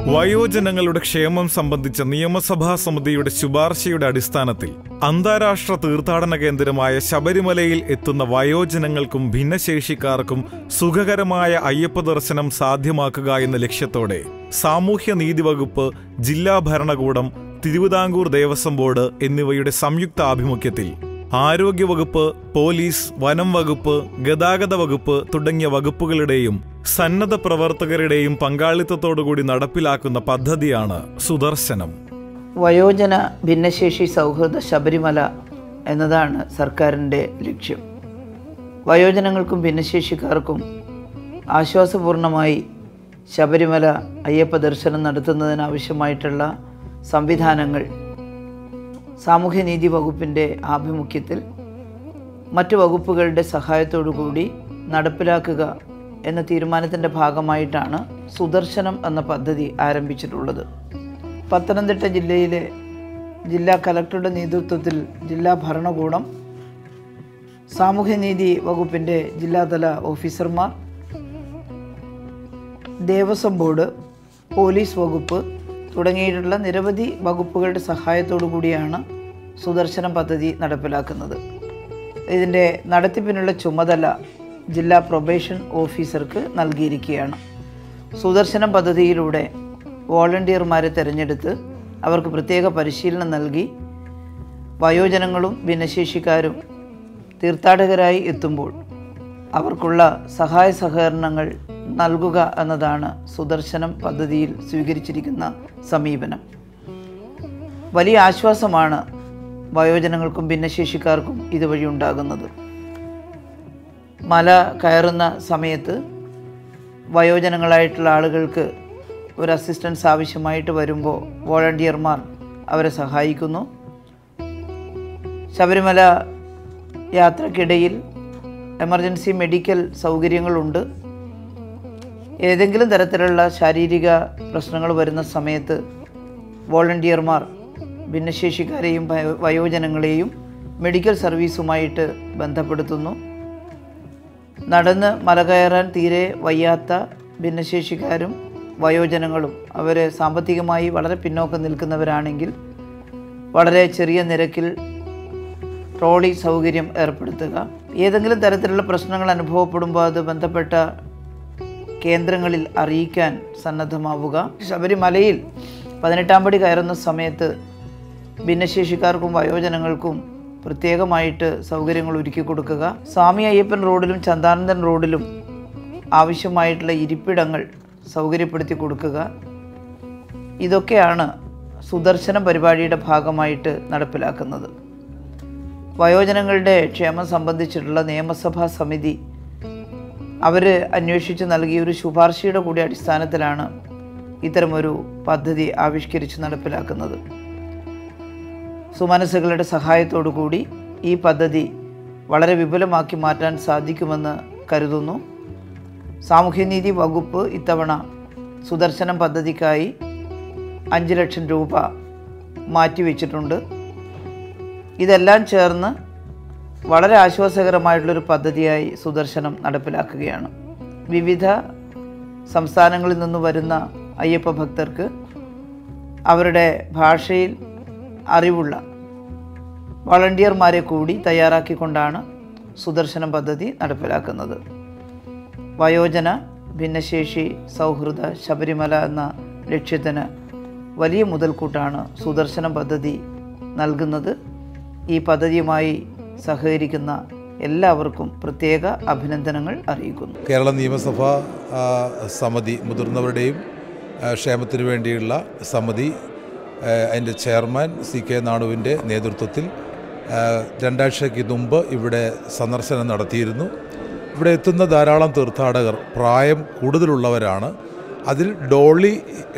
വയോജനങ്ങളുടെ ക്ഷേമം സംബന്ധിച്ച നിയമസഭാ സമിതിയുടെ ശുപാർശയുടെ അടിസ്ഥാനത്തിൽ അന്താരാഷ്ട്ര തീർത്ഥാടന കേന്ദ്രമായ ശബരിമലയിൽ എത്തുന്ന വയോജനങ്ങൾക്കും ഭിന്നശേഷിക്കാർക്കും സുഖകരമായ അയ്യപ്പ ദർശനം സാധ്യമാക്കുക എന്ന ലക്ഷ്യത്തോടെ സാമൂഹ്യനീതി വകുപ്പ്, ജില്ലാ ഭരണകൂടം, തിരുവിതാംകൂർ ദേവസ്വം ബോർഡ് എന്നിവയുടെ സംയുക്ത ആഭിമുഖ്യത്തിൽ ആരോഗ്യവകുപ്പ്, പോലീസ്, വനം വകുപ്പ്, ഗതാഗത വകുപ്പ് തുടങ്ങിയ വകുപ്പുകളുടെയും സന്നദ്ധ പ്രവർത്തകരുടെയും പങ്കാളിത്തത്തോടുകൂടി നടപ്പിലാക്കുന്ന പദ്ധതിയാണ് സുദർശനം. വയോജന ഭിന്നശേഷി സൗഹൃദ ശബരിമല എന്നതാണ് സർക്കാരിൻ്റെ ലക്ഷ്യം. വയോജനങ്ങൾക്കും ഭിന്നശേഷിക്കാർക്കും ആശ്വാസപൂർണമായി ശബരിമല അയ്യപ്പ ദർശനം നടത്തുന്നതിനാവശ്യമായിട്ടുള്ള സംവിധാനങ്ങൾ സാമൂഹ്യനീതി വകുപ്പിൻ്റെ ആഭിമുഖ്യത്തിൽ മറ്റു വകുപ്പുകളുടെ സഹായത്തോടു കൂടി നടപ്പിലാക്കുക എന്ന തീരുമാനത്തിൻ്റെ ഭാഗമായിട്ടാണ് സുദർശനം എന്ന പദ്ധതി ആരംഭിച്ചിട്ടുള്ളത്. പത്തനംതിട്ട ജില്ലയിലെ ജില്ലാ കലക്ടറുടെ നേതൃത്വത്തിൽ ജില്ലാ ഭരണകൂടം, സാമൂഹ്യനീതി വകുപ്പിൻ്റെ ജില്ലാതല ഓഫീസർമാർ, ദേവസ്വം ബോർഡ്, പോലീസ് വകുപ്പ് തുടങ്ങിയിട്ടുള്ള നിരവധി വകുപ്പുകളുടെ സഹായത്തോടു കൂടിയാണ് സുദർശനം പദ്ധതി നടപ്പിലാക്കുന്നത്. ഇതിൻ്റെ നടത്തിപ്പിനുള്ള ചുമതല ജില്ലാ പ്രൊബേഷൻ ഓഫീസർക്ക് നൽകിയിരിക്കുകയാണ്. സുദർശനം പദ്ധതിയിലൂടെ വോളണ്ടിയർമാരെ തിരഞ്ഞെടുത്ത് അവർക്ക് പ്രത്യേക പരിശീലനം നൽകി വയോജനങ്ങളും ഭിന്നശേഷിക്കാരും തീർത്ഥാടകരായി എത്തുമ്പോൾ അവർക്കുള്ള സഹായ സഹകരണങ്ങൾ നൽകുക എന്നതാണ് സുദർശനം പദ്ധതിയിൽ സ്വീകരിച്ചിരിക്കുന്ന സമീപനം. വലിയ ആശ്വാസമാണ് വയോജനങ്ങൾക്കും ഭിന്നശേഷിക്കാർക്കും ഇതുവഴി ഉണ്ടാകുന്നത്. മല കയറുന്ന സമയത്ത് വയോജനങ്ങളായിട്ടുള്ള ആളുകൾക്ക് ഒരു അസിസ്റ്റൻസ് ആവശ്യമായിട്ട് വരുമ്പോൾ വോളണ്ടിയർമാർ അവരെ സഹായിക്കുന്നു. ശബരിമല യാത്രക്കിടയിൽ എമർജൻസി മെഡിക്കൽ സൗകര്യങ്ങളുണ്ട്. ഏതെങ്കിലും തരത്തിലുള്ള ശാരീരിക പ്രശ്നങ്ങൾ വരുന്ന സമയത്ത് വോളണ്ടിയർമാർ ഭിന്നശേഷിക്കാരെയും വയോജനങ്ങളെയും മെഡിക്കൽ സർവീസുമായിട്ട് ബന്ധപ്പെടുത്തുന്നു. നടന്ന് മല കയറാൻ തീരെ വയ്യാത്ത ഭിന്നശേഷിക്കാരും വയോജനങ്ങളും അവർ സാമ്പത്തികമായി വളരെ പിന്നോക്കം നിൽക്കുന്നവരാണെങ്കിൽ വളരെ ചെറിയ നിരക്കിൽ ട്രോളി സൗകര്യം ഏർപ്പെടുത്തുക. ഏതെങ്കിലും തരത്തിലുള്ള പ്രശ്നങ്ങൾ അനുഭവപ്പെടുമ്പോൾ അത് ബന്ധപ്പെട്ട കേന്ദ്രങ്ങളിൽ അറിയിക്കാൻ സന്നദ്ധമാവുക. ശബരിമലയിൽ 18-ാം പടി കയറുന്ന സമയത്ത് ഭിന്നശേഷിക്കാർക്കും വയോജനങ്ങൾക്കും പ്രത്യേകമായിട്ട് സൗകര്യങ്ങൾ ഒരുക്കി കൊടുക്കുക. സ്വാമി അയ്യപ്പൻ റോഡിലും ചന്ദാനന്ദൻ റോഡിലും ആവശ്യമായിട്ടുള്ള ഇരിപ്പിടങ്ങൾ സൗകര്യപ്പെടുത്തി കൊടുക്കുക. ഇതൊക്കെയാണ് സുദർശനം പരിപാടിയുടെ ഭാഗമായിട്ട് നടപ്പിലാക്കുന്നത്. വയോജനങ്ങളുടെ ക്ഷേമം സംബന്ധിച്ചിട്ടുള്ള നിയമസഭാ സമിതി അവർ അന്വേഷിച്ച് നൽകിയ ഒരു ശുപാർശയുടെ കൂടി അടിസ്ഥാനത്തിലാണ് ഇത്തരമൊരു പദ്ധതി ആവിഷ്കരിച്ച് നടപ്പിലാക്കുന്നത്. സുമനസ്സുകളുടെ സഹായത്തോടു കൂടി ഈ പദ്ധതി വളരെ വിപുലമാക്കി മാറ്റാൻ സാധിക്കുമെന്ന് കരുതുന്നു. സാമൂഹ്യനീതി വകുപ്പ് ഇത്തവണ സുദർശനം പദ്ധതിക്കായി 5 ലക്ഷം രൂപ മാറ്റിവെച്ചിട്ടുണ്ട്. ഇതെല്ലാം ചേർന്ന് വളരെ ആശ്വാസകരമായിട്ടുള്ളൊരു പദ്ധതിയായി സുദർശനം നടപ്പിലാക്കുകയാണ്. വിവിധ സംസ്ഥാനങ്ങളിൽ നിന്ന് വരുന്ന അയ്യപ്പ ഭക്തർക്ക് അവരുടെ ഭാഷയിൽ അറിവുള്ള വോളണ്ടിയർമാരെ കൂടി തയ്യാറാക്കിക്കൊണ്ടാണ് സുദർശനം പദ്ധതി നടപ്പിലാക്കുന്നത്. വയോജന ഭിന്നശേഷി സൗഹൃദ ശബരിമല എന്ന ലക്ഷ്യത്തിന് വലിയ മുതൽക്കൂട്ടാണ് സുദർശനം പദ്ധതി നൽകുന്നത്. ഈ പദ്ധതിയുമായി സഹകരിക്കുന്ന എല്ലാവർക്കും പ്രത്യേക അഭിനന്ദനങ്ങൾ അറിയിക്കുന്നു. കേരള നിയമസഭാ സമിതി, മുതിർന്നവരുടെയും ക്ഷേമത്തിനു വേണ്ടിയുള്ള സമിതി, അതിൻ്റെ ചെയർമാൻ CK നാണുവിൻ്റെ നേതൃത്വത്തിൽ 2 ആഴ്ചയ്ക്ക് മുമ്പ് ഇവിടെ സന്ദർശനം നടത്തിയിരുന്നു. ഇവിടെ എത്തുന്ന ധാരാളം തീർത്ഥാടകർ പ്രായം കൂടുതലുള്ളവരാണ്. അതിൽ ഡോളി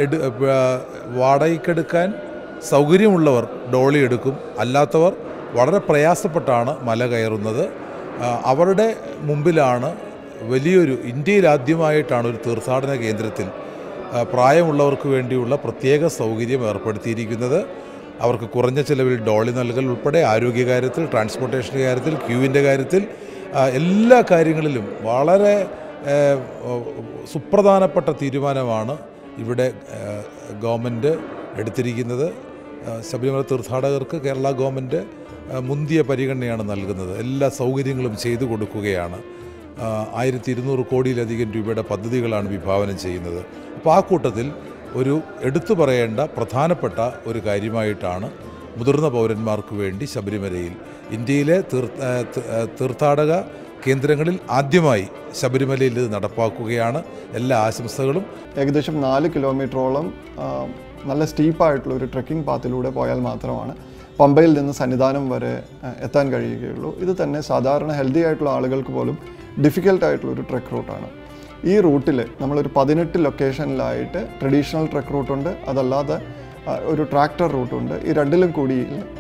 വാടകയ്ക്കെടുക്കാൻ സൗകര്യമുള്ളവർ ഡോളി എടുക്കും. അല്ലാത്തവർ വളരെ പ്രയാസപ്പെട്ടാണ് മല കയറുന്നത്. അവരുടെ മുമ്പിലാണ് വലിയൊരു, ഇന്ത്യയിൽ ആദ്യമായിട്ടാണ് ഒരു തീർത്ഥാടന കേന്ദ്രത്തിൽ പ്രായമുള്ളവർക്ക് വേണ്ടിയുള്ള പ്രത്യേക സൗകര്യം ഏർപ്പെടുത്തിയിരിക്കുന്നത്. അവർക്ക് കുറഞ്ഞ ചിലവിൽ ഡോളി നൽകൽ ഉൾപ്പെടെ ആരോഗ്യകാര്യത്തിൽ, ട്രാൻസ്പോർട്ടേഷൻ്റെ കാര്യത്തിൽ, ക്യൂവിൻ്റെ കാര്യത്തിൽ, എല്ലാ കാര്യങ്ങളിലും വളരെ സുപ്രധാനപ്പെട്ട തീരുമാനമാണ് ഇവിടെ ഗവൺമെൻറ് എടുത്തിരിക്കുന്നത്. ശബരിമല തീർത്ഥാടകർക്ക് കേരള ഗവൺമെൻറ് മുന്തിയ പരിഗണനയാണ് നൽകുന്നത്. എല്ലാ സൗകര്യങ്ങളും ചെയ്തു കൊടുക്കുകയാണ്. 1200 കോടിയിലധികം രൂപയുടെ പദ്ധതികളാണ് വിഭാവനം ചെയ്യുന്നത്. അപ്പോൾ ആ കൂട്ടത്തിൽ ഒരു എടുത്തു പറയേണ്ട പ്രധാനപ്പെട്ട ഒരു കാര്യമായിട്ടാണ് മുതിർന്ന പൗരന്മാർക്ക് വേണ്ടി ശബരിമലയിൽ ഇന്ത്യയിലെ തീർത്ഥാടക കേന്ദ്രങ്ങളിൽ ആദ്യമായി ശബരിമലയിൽ ഇത് നടപ്പാക്കുകയാണ്. എല്ലാ ആശംസകളും. ഏകദേശം 4 കിലോമീറ്ററോളം നല്ല സ്റ്റീപ്പായിട്ടുള്ള ഒരു ട്രെക്കിംഗ് പാത്തിലൂടെ പോയാൽ മാത്രമാണ് പമ്പയിൽ നിന്ന് സന്നിധാനം വരെ എത്താൻ കഴിയുകയുള്ളൂ. ഇത് തന്നെ സാധാരണ ഹെൽത്തി ആയിട്ടുള്ള ആളുകൾക്ക് പോലും ഡിഫിക്കൽട്ടായിട്ടുള്ളൊരു ട്രെക്ക് റൂട്ടാണ്. ഈ റൂട്ടിൽ നമ്മളൊരു 18 ലൊക്കേഷനിലായിട്ട് ട്രഡീഷണൽ ട്രെക്ക് റൂട്ടുണ്ട്, അതല്ലാതെ ഒരു ട്രാക്ടർ റൂട്ടുണ്ട്. ഈ രണ്ടിലും കൂടി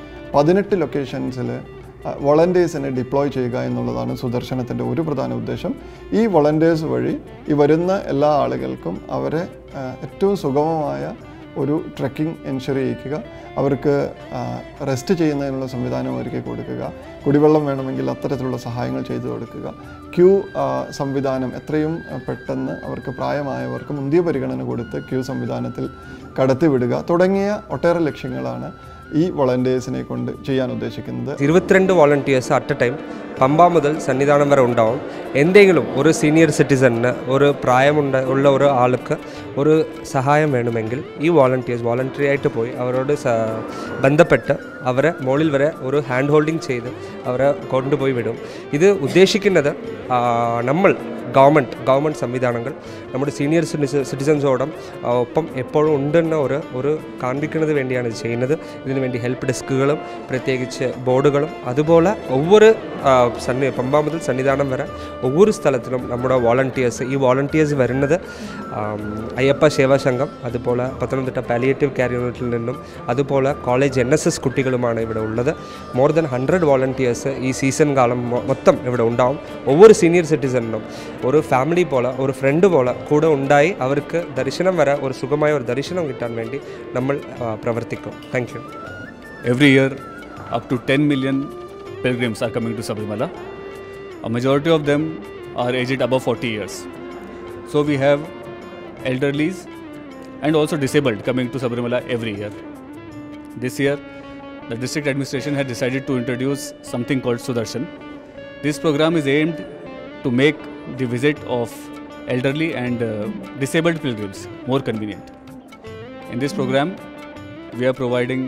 18 ലൊക്കേഷൻസിൽ വോളണ്ടിയേഴ്സിനെ ഡിപ്ലോയ് ചെയ്യുക എന്നുള്ളതാണ് സുദർശനത്തിൻ്റെ ഒരു പ്രധാന ഉദ്ദേശം. ഈ വോളണ്ടിയേഴ്സ് വഴി ഈ വരുന്ന എല്ലാ ആളുകൾക്കും അവരെ ഏറ്റവും സുഗമമായ ഒരു ട്രെക്കിംഗ് എൻഷുർ ചെയ്യിക്കുക, അവർക്ക് റെസ്റ്റ് ചെയ്യുന്നതിനുള്ള സംവിധാനം ഒരുക്കി കൊടുക്കുക, കുടിവെള്ളം വേണമെങ്കിൽ അത്തരത്തിലുള്ള സഹായങ്ങൾ ചെയ്തു കൊടുക്കുക, ക്യൂ സംവിധാനം എത്രയും പെട്ടെന്ന് അവർക്ക് പ്രായമായവർക്ക് മുന്തിയ പരിഗണന കൊടുത്ത് ക്യൂ സംവിധാനത്തിൽ കടത്തിവിടുക തുടങ്ങിയ ഒട്ടേറെ ലക്ഷ്യങ്ങളാണ് ഈ വോളണ്ടിയേഴ്സിനെ കൊണ്ട് ചെയ്യാൻ ഉദ്ദേശിക്കുന്നത്. 22 volunteers at a time Pamba മുതൽ സന്നിധാനം വരെ ഉണ്ടാവും. എന്തെങ്കിലും ഒരു സീനിയർ സിറ്റിസണിന്, ഒരു പ്രായമുള്ള ഒരു ആൾക്ക് ഒരു സഹായം വേണമെങ്കിൽ ഈ വോളണ്ടിയേഴ്സ് വോളണ്ടറി ആയിട്ട് പോയി അവരോട് ബന്ധപ്പെട്ട് അവരെ മുകളിൽ വരെ ഒരു ഹാൻഡ് ഹോൾഡിങ് ചെയ്ത് അവരെ കൊണ്ടുപോയി വിടും. ഇത് ഉദ്ദേശിക്കുന്നത് നമ്മൾ ഗവൺമെൻറ് സംവിധാനങ്ങൾ നമ്മുടെ സീനിയർ സിറ്റിസൺസോടും ഒപ്പം എപ്പോഴും ഉണ്ടെന്ന ഒരു കാണിക്കുന്നത് വേണ്ടിയാണ് ഇത് ചെയ്യുന്നത്. ഇതിനുവേണ്ടി ഹെൽപ്പ് ഡെസ്കുകളും പ്രത്യേകിച്ച് ബോർഡുകളും അതുപോലെ ഒവ്വൊരു പമ്പ മുതൽ സന്നിധാനം വരെ ഒവ്വൊരു സ്ഥലത്തിലും നമ്മുടെ ഈ വോളണ്ടിയേഴ്സ് വരുന്നത് അയ്യപ്പ സേവാ സംഘം, അതുപോലെ പത്തനംതിട്ട പാലിയേറ്റീവ് കെയർ യൂണിറ്റിൽ നിന്നും അതുപോലെ കോളേജ് NSS കുട്ടികളുമാണ് ഇവിടെ ഉള്ളത്. മോർ ദാൻ 100 വോളണ്ടിയേഴ്സ് ഈ സീസൺ കാലം മൊത്തം ഇവിടെ ഉണ്ടാവും. ഒവ്വൊരു സീനിയർ സിറ്റിസണിനും ഒരു ഫാമിലി പോലെ ഒരു ഫ്രണ്ട് പോലെ കൂടെ ഉണ്ടായി അവർക്ക് ദർശനം വരെ ഒരു സുഖമായ ഒരു ദർശനം കിട്ടാൻ വേണ്ടി നമ്മൾ പ്രവർത്തിക്കും. Thank you. Every year up to 10 million pilgrims are coming to Sabarimala. A majority of them are aged above 40 years. So we have elderlies and also disabled coming to Sabarimala every year. This year the district administration had decided to introduce something called Sudarshan. This program is aimed to make the visit of elderly and disabled pilgrims more convenient. In this program, we are providing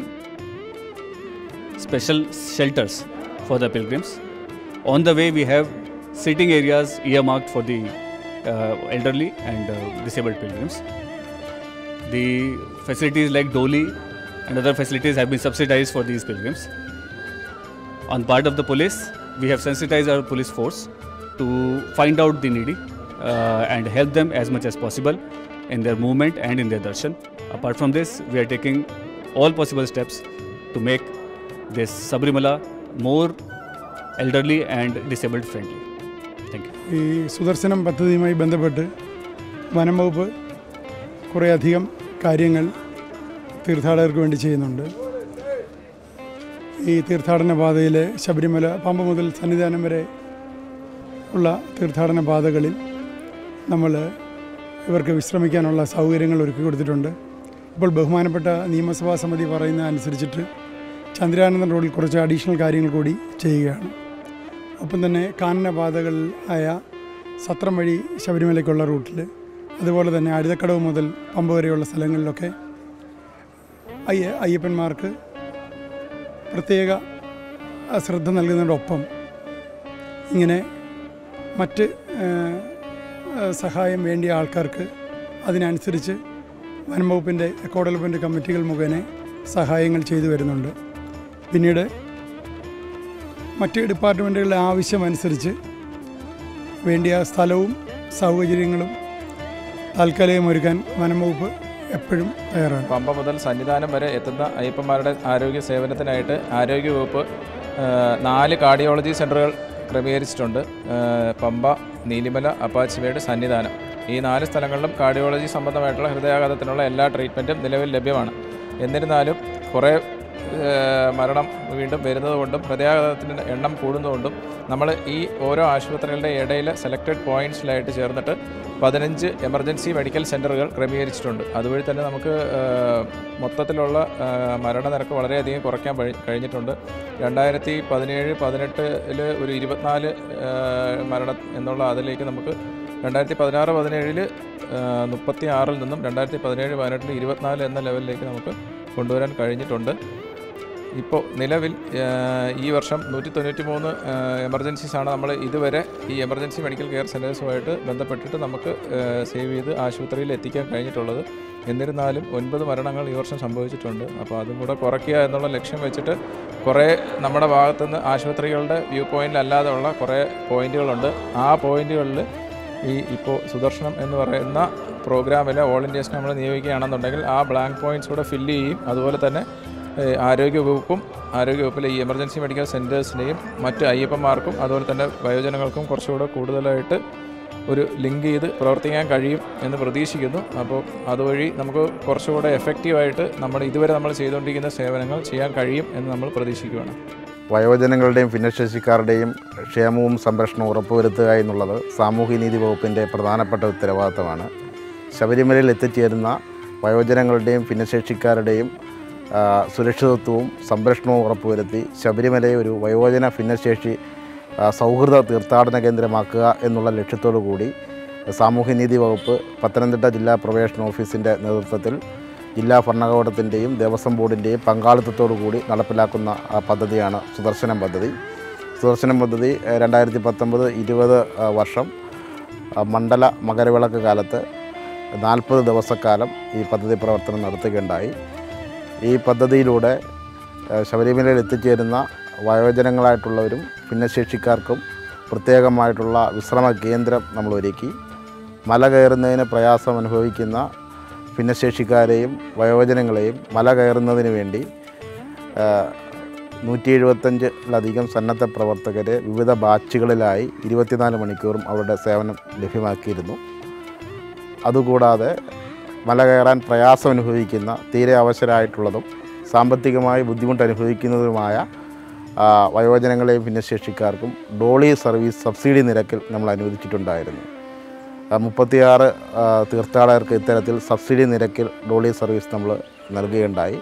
special shelters for the pilgrims. On the way, we have sitting areas earmarked for the elderly and disabled pilgrims. The facilities like Doli and other facilities have been subsidized for these pilgrims. On part of the police, we have sensitized our police force to find out the needy and help them as much as possible in their movement and in their darshan. Apart from this, we are taking all possible steps to make this Sabarimala more elderly and disabled friendly. Thank you. ഈ സുദർശനം പദ്ധതിയുമായി ബന്ധപ്പെട്ട് വനം വകുപ്പ് കുറേയധികം കാര്യങ്ങൾ തീർത്ഥാടകർക്ക് വേണ്ടി ചെയ്യുന്നുണ്ട്. ഈ തീർത്ഥാടന പാതയിലെ ശബരിമല പമ്പ മുതൽ സന്നിധാനം വരെ ഉള്ള തീർത്ഥാടന പാതകളിൽ നമ്മൾ ഇവർക്ക് വിശ്രമിക്കാനുള്ള സൗകര്യങ്ങൾ ഒരുക്കി കൊടുത്തിട്ടുണ്ട്. ഇപ്പോൾ ബഹുമാനപ്പെട്ട നിയമസഭാ സമിതി പറയുന്ന അനുസരിച്ചിട്ട് ചന്ദ്രാനന്ദൻ റോഡിൽ കുറച്ച് അഡീഷണൽ കാര്യങ്ങൾ കൂടി ചെയ്യുകയാണ്. ഒപ്പം തന്നെ കാനനപാതകൾ ആയ സത്രം വഴി ശബരിമലയ്ക്കുള്ള റൂട്ടിൽ, അതുപോലെ തന്നെ അഴുതക്കടവ് മുതൽ പമ്പ വരെയുള്ള സ്ഥലങ്ങളിലൊക്കെ അയ്യപ്പന്മാർക്ക് പ്രത്യേക ശ്രദ്ധ നൽകുന്നതിനോടൊപ്പം ഇങ്ങനെ മറ്റ് സഹായം വേണ്ടിയ ആൾക്കാർക്ക് അതിനനുസരിച്ച് വനം വകുപ്പിൻ്റെ എക്കോ ഡെവലപ്മെൻറ്റ് കമ്മിറ്റികൾ മുഖേന സഹായങ്ങൾ ചെയ്തു വരുന്നുണ്ട്. പിന്നീട് മറ്റ് ഡിപ്പാർട്ട്മെൻറ്റുകളുടെ ആവശ്യമനുസരിച്ച് വേണ്ടിയ സ്ഥലവും സൗകര്യങ്ങളും താൽക്കാലികം ഒരുക്കാൻ വനം വകുപ്പ് എപ്പോഴും തയ്യാറാണ്. പമ്പ മുതൽ സന്നിധാനം വരെ എത്തുന്ന അയ്യപ്പന്മാരുടെ ആരോഗ്യ സേവനത്തിനായിട്ട് ആരോഗ്യവകുപ്പ് 4 കാർഡിയോളജി സെൻ്ററുകൾ ക്രമീകരിച്ചിട്ടുണ്ട്. പമ്പ, നീലിമല, അപ്പാച്ചിമേട്, സന്നിധാനം. ഈ 4 സ്ഥലങ്ങളിലും കാർഡിയോളജി സംബന്ധമായിട്ടുള്ള ഹൃദയാഘാതത്തിനുള്ള എല്ലാ ട്രീറ്റ്മെൻറ്റും നിലവിൽ ലഭ്യമാണ്. എന്നിരുന്നാലും കുറേ മരണം വീണ്ടും വരുന്നത് കൊണ്ടും ഹൃദയാഘാതത്തിൻ്റെ എണ്ണം കൂടുന്നതുകൊണ്ടും നമ്മൾ ഈ ഓരോ ആശുപത്രികളുടെ ഇടയിൽ സെലക്റ്റഡ് പോയിൻറ്റ്സിലായിട്ട് ചേർന്നിട്ട് 15 എമർജൻസി മെഡിക്കൽ സെൻ്ററുകൾ ക്രമീകരിച്ചിട്ടുണ്ട്. അതുവഴി തന്നെ നമുക്ക് മൊത്തത്തിലുള്ള മരണനിരക്ക് വളരെയധികം കുറയ്ക്കാൻ കഴിഞ്ഞിട്ടുണ്ട്. 2017-18 ഒരു 24 മരണം എന്നുള്ള അതിലേക്ക് നമുക്ക് 2016-17 36 നിന്നും 2017-18 24 എന്ന ലെവലിലേക്ക് നമുക്ക് കൊണ്ടുവരാൻ കഴിഞ്ഞിട്ടുണ്ട്. ഇപ്പോൾ നിലവിൽ ഈ വർഷം 193 എമർജൻസീസാണ് നമ്മൾ ഇതുവരെ ഈ എമർജൻസി മെഡിക്കൽ കെയർ സെൻറ്റേഴ്സുമായിട്ട് ബന്ധപ്പെട്ടിട്ട് നമുക്ക് സേവ് ചെയ്ത് ആശുപത്രിയിൽ എത്തിക്കാൻ കഴിഞ്ഞിട്ടുള്ളത്. എന്നിരുന്നാലും 9 മരണങ്ങൾ ഈ വർഷം സംഭവിച്ചിട്ടുണ്ട്. അപ്പോൾ അതും കൂടെ കുറയ്ക്കുക എന്നുള്ള ലക്ഷ്യം വെച്ചിട്ട് കുറേ നമ്മുടെ ഭാഗത്തുനിന്ന് ആശുപത്രികളുടെ വ്യൂ പോയിൻ്റിലല്ലാതെ ഉള്ള കുറേ പോയിൻറ്റുകളുണ്ട്. ആ പോയിൻറ്റുകളിൽ ഇപ്പോൾ സുദർശനം എന്ന് പറയുന്ന പ്രോഗ്രാമിലെ വോളണ്ടിയേഴ്സിനെ നമ്മൾ നിയോഗിക്കുകയാണെന്നുണ്ടെങ്കിൽ ആ ബ്ലാങ്ക് പോയിൻറ്റ്സ് കൂടെ ഫില്ല് ചെയ്യും. അതുപോലെ തന്നെ ആരോഗ്യവകുപ്പിലെ ഈ എമർജൻസി മെഡിക്കൽ സെൻറ്റേഴ്സിനെയും മറ്റ് അയ്യപ്പന്മാർക്കും അതുപോലെ തന്നെ വയോജനങ്ങൾക്കും കുറച്ചുകൂടെ കൂടുതലായിട്ട് ഒരു ലിങ്ക് ചെയ്ത് പ്രവർത്തിക്കാൻ കഴിയും എന്ന് പ്രതീക്ഷിക്കുന്നു. അപ്പോൾ അതുവഴി നമുക്ക് കുറച്ചുകൂടെ എഫക്റ്റീവായിട്ട് ഇതുവരെ നമ്മൾ ചെയ്തുകൊണ്ടിരിക്കുന്ന സേവനങ്ങൾ ചെയ്യാൻ കഴിയും എന്ന് നമ്മൾ പ്രതീക്ഷിക്കുകയാണ്. വയോജനങ്ങളുടെയും ഭിന്നശേഷിക്കാരുടെയും ക്ഷേമവും സംരക്ഷണവും ഉറപ്പുവരുത്തുക എന്നുള്ളത് സാമൂഹ്യനീതി വകുപ്പിൻ്റെ പ്രധാനപ്പെട്ട ഉത്തരവാദിത്തമാണ്. ശബരിമലയിൽ എത്തിച്ചേരുന്ന വയോജനങ്ങളുടെയും ഭിന്നശേഷിക്കാരുടെയും സുരക്ഷിതത്വവും സംരക്ഷണവും ഉറപ്പുവരുത്തി ശബരിമലയെ ഒരു വയോജന ഭിന്നശേഷി സൗഹൃദ തീർത്ഥാടന കേന്ദ്രമാക്കുക എന്നുള്ള ലക്ഷ്യത്തോടു കൂടി സാമൂഹ്യനീതി വകുപ്പ് പത്തനംതിട്ട ജില്ലാ പ്രവേശന ഓഫീസിൻ്റെ നേതൃത്വത്തിൽ ജില്ലാ ഭരണകൂടത്തിൻ്റെയും ദേവസ്വം ബോർഡിൻ്റെയും പങ്കാളിത്തത്തോടു കൂടി നടപ്പിലാക്കുന്ന പദ്ധതിയാണ് സുദർശനം പദ്ധതി. സുദർശനം പദ്ധതി 2019-20 വർഷം മണ്ഡല മകരവിളക്ക് കാലത്ത് 40 ദിവസക്കാലം ഈ പദ്ധതി പ്രവർത്തനം നടത്തുകയുണ്ടായി. ഈ പദ്ധതിയിലൂടെ ശബരിമലയിൽ എത്തിച്ചേരുന്ന വയോജനങ്ങളായിട്ടുള്ളവരും ഭിന്നശേഷിക്കാർക്കും പ്രത്യേകമായിട്ടുള്ള വിശ്രമ കേന്ദ്രം നമ്മൾ ഒരുക്കി. മല കയറുന്നതിന് പ്രയാസം അനുഭവിക്കുന്ന ഭിന്നശേഷിക്കാരെയും വയോജനങ്ങളെയും മല കയറുന്നതിന് വേണ്ടി 175-ലധികം സന്നദ്ധ പ്രവർത്തകരെ വിവിധ ബാച്ചുകളിലായി 24 മണിക്കൂറും അവരുടെ സേവനം ലഭ്യമാക്കിയിരുന്നു. അതുകൂടാതെ മല കയറാൻ പ്രയാസം അനുഭവിക്കുന്ന തീരെ അവശരായിട്ടുള്ളതും സാമ്പത്തികമായി ബുദ്ധിമുട്ട് അനുഭവിക്കുന്നതുമായ വയോജനങ്ങളെയും ഭിന്നശേഷിക്കാർക്കും ഡോളി സർവീസ് സബ്സിഡി നിരക്കിൽ നമ്മൾ അനുവദിച്ചിട്ടുണ്ടായിരുന്നു. 36 തീർത്ഥാടകർക്ക് ഇത്തരത്തിൽ സബ്സിഡി നിരക്കിൽ ഡോളി സർവീസ് നമ്മൾ നൽകുകയുണ്ടായി.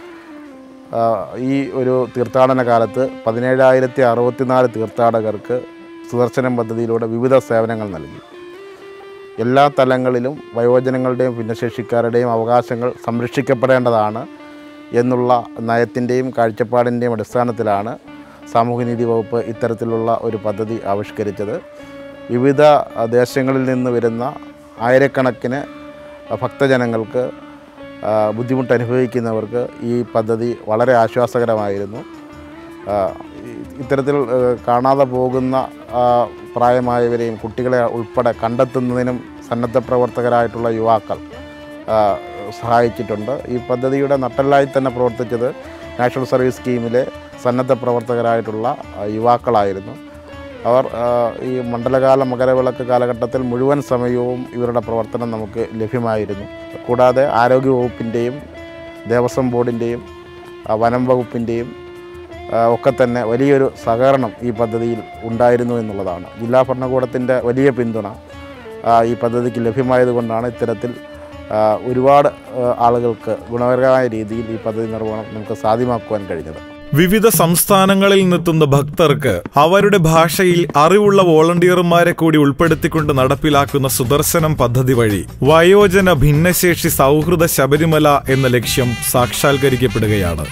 ഈ ഒരു തീർത്ഥാടന കാലത്ത് 17,064 തീർത്ഥാടകർക്ക് സുദർശനം പദ്ധതിയിലൂടെ വിവിധ സേവനങ്ങൾ നൽകി. എല്ലാ തലങ്ങളിലും വയോജനങ്ങളുടെയും ഭിന്നശേഷിക്കാരുടെയും അവകാശങ്ങൾ സംരക്ഷിക്കപ്പെടേണ്ടതാണ് എന്നുള്ള നയത്തിൻ്റെയും കാഴ്ചപ്പാടിൻ്റെയും അടിസ്ഥാനത്തിലാണ് സാമൂഹ്യനീതി വകുപ്പ് ഇത്തരത്തിലുള്ള ഒരു പദ്ധതി ആവിഷ്കരിച്ചത്. വിവിധ ദേശങ്ങളിൽ നിന്ന് വരുന്ന ആയിരക്കണക്കിന് ഭക്തജനങ്ങൾക്ക് ബുദ്ധിമുട്ട് അനുഭവിക്കുന്നവർക്ക് ഈ പദ്ധതി വളരെ ആശ്വാസകരമായിരുന്നു. ഇത്തരത്തിൽ കാണാതെ പോകുന്ന പ്രായമായവരെയും കുട്ടികളെ ഉൾപ്പെടെ കണ്ടെത്തുന്നതിനും സന്നദ്ധ പ്രവർത്തകരായിട്ടുള്ള യുവാക്കൾ സഹായിച്ചിട്ടുണ്ട്. ഈ പദ്ധതിയുടെ നട്ടെല്ലായി തന്നെ പ്രവർത്തിച്ചത് നാഷണൽ സർവീസ് സ്കീമിലെ സന്നദ്ധ പ്രവർത്തകരായിട്ടുള്ള യുവാക്കളായിരുന്നു. അവർ ഈ മണ്ഡലകാല മകരവിളക്ക് കാലഘട്ടത്തിൽ മുഴുവൻ സമയവും ഇവരുടെ പ്രവർത്തനം നമുക്ക് ലഭ്യമായിരുന്നു. കൂടാതെ ആരോഗ്യവകുപ്പിൻ്റെയും ദേവസ്വം ബോർഡിൻ്റെയും വനം വകുപ്പിൻ്റെയും ഒക്കെ തന്നെ വലിയൊരു സഹകരണം ഈ പദ്ധതിയിൽ ഉണ്ടായിരുന്നു എന്നുള്ളതാണ്. ജില്ലാ ഭരണകൂടത്തിൻ്റെ വലിയ പിന്തുണ ഈ പദ്ധതിക്ക് ലഭ്യമായതുകൊണ്ടാണ് ഇത്തരത്തിൽ ഒരുപാട് ആളുകൾക്ക് ഗുണകരമായ രീതിയിൽ ഈ പദ്ധതി നിർവഹണം നമുക്ക് സാധ്യമാക്കുവാൻ കഴിഞ്ഞത്. വിവിധ സംസ്ഥാനങ്ങളിൽ നിന്നെത്തുന്ന ഭക്തർക്ക് അവരുടെ ഭാഷയിൽ അറിവുള്ള വോളണ്ടിയർമാരെ കൂടി ഉൾപ്പെടുത്തിക്കൊണ്ട് നടപ്പിലാക്കുന്ന സുദർശനം പദ്ധതി വഴി വയോജന ഭിന്നശേഷി സൗഹൃദ ശബരിമല എന്ന ലക്ഷ്യം സാക്ഷാത്കരിക്കപ്പെടുകയാണ്.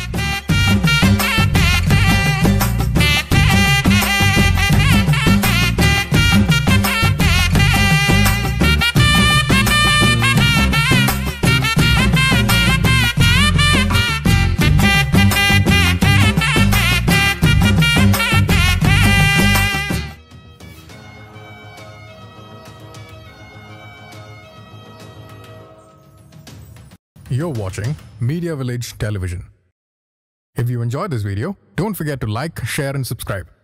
You're watching Media Village Television. If you enjoyed this video, don't forget to like, share and subscribe.